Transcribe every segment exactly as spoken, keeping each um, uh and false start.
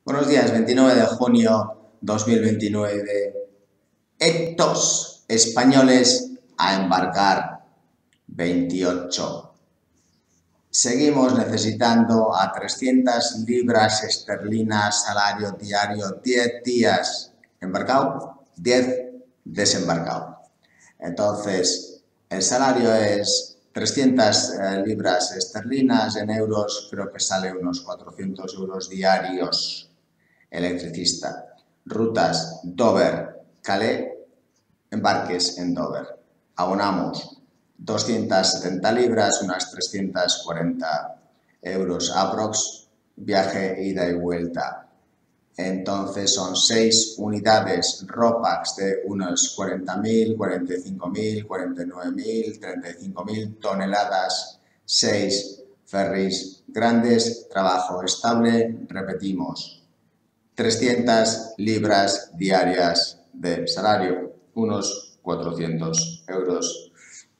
Buenos días, veintinueve de junio dos mil veintinueve. Estos españoles a embarcar veintiocho. Seguimos necesitando a trescientas libras esterlinas salario diario, diez días embarcado, diez desembarcado. Entonces, el salario es trescientas eh, libras esterlinas, en euros creo que sale unos cuatrocientos euros diarios. Electricista. Rutas Dover-Calais, embarques en Dover. Abonamos doscientas setenta libras, unas trescientos cuarenta euros aprox, viaje ida y vuelta. Entonces son seis unidades RoPax de unos cuarenta mil, cuarenta y cinco mil, cuarenta y nueve mil, treinta y cinco mil toneladas, seis ferries grandes, trabajo estable, repetimos. trescientas libras diarias de salario, unos cuatrocientos euros,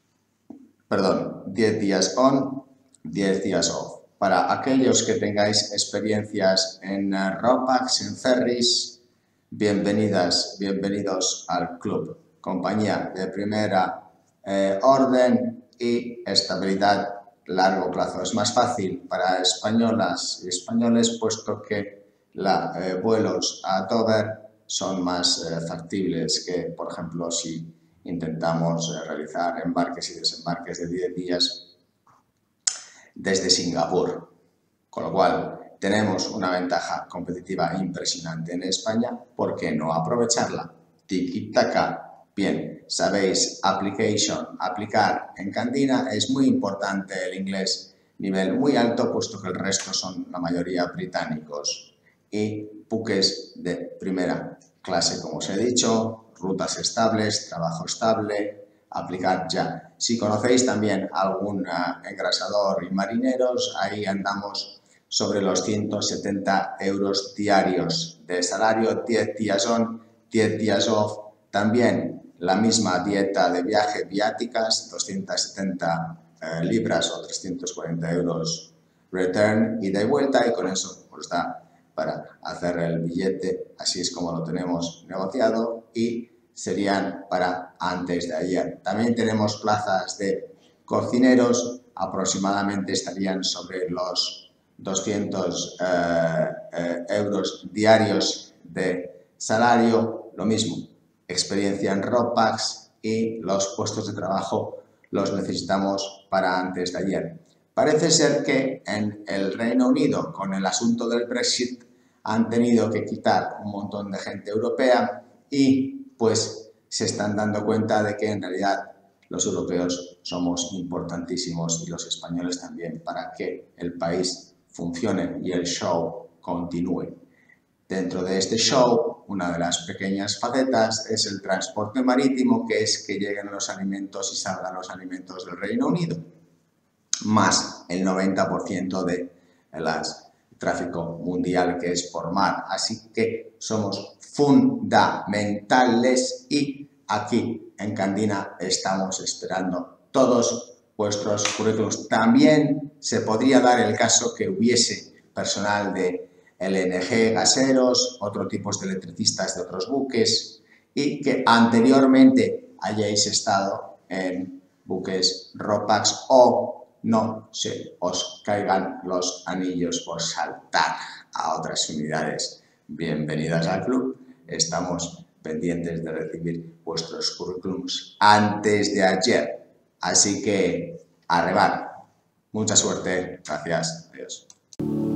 perdón, diez días on, diez días off. Para aquellos que tengáis experiencias en RoPax, en ferries, bienvenidas, bienvenidos al club. Compañía de primera eh, orden y estabilidad largo plazo. Es más fácil para españolas y españoles, puesto que La, eh, vuelos a Dover son más eh, factibles que, por ejemplo, si intentamos eh, realizar embarques y desembarques de diez días desde Singapur. Con lo cual, tenemos una ventaja competitiva impresionante en España. ¿Por qué no aprovecharla? Tiki-taka. Bien, sabéis, application, aplicar en cantina, es muy importante el inglés nivel muy alto, puesto que el resto son la mayoría británicos. Y buques de primera clase, como os he dicho, rutas estables, trabajo estable, aplicar ya. Si conocéis también algún uh, engrasador y marineros, ahí andamos sobre los ciento setenta euros diarios de salario, diez días on, diez días off. También la misma dieta de viaje, viáticas, doscientas setenta uh, libras o trescientos cuarenta euros return, ida y vuelta, y con eso os da para hacer el billete. Así es como lo tenemos negociado, y serían para antes de ayer. También tenemos plazas de cocineros, aproximadamente estarían sobre los doscientos eh, eh, euros diarios de salario. Lo mismo, experiencia en RoPax, y los puestos de trabajo los necesitamos para antes de ayer. Parece ser que en el Reino Unido, con el asunto del Brexit, han tenido que quitar un montón de gente europea, y pues se están dando cuenta de que en realidad los europeos somos importantísimos, y los españoles también, para que el país funcione y el show continúe. Dentro de este show, una de las pequeñas facetas es el transporte marítimo, que es que lleguen los alimentos y salgan los alimentos del Reino Unido, más el noventa por ciento de las tráfico mundial, que es por mar. Así que somos fundamentales, y aquí en Candina estamos esperando todos vuestros currículos. También se podría dar el caso que hubiese personal de L N G, gaseros, otros tipos de electricistas de otros buques, y que anteriormente hayáis estado en buques RoPax o no se os caigan los anillos por saltar a otras unidades. Bienvenidas al club. Estamos pendientes de recibir vuestros currículums antes de ayer. Así que, a remar. Mucha suerte. Gracias. Adiós.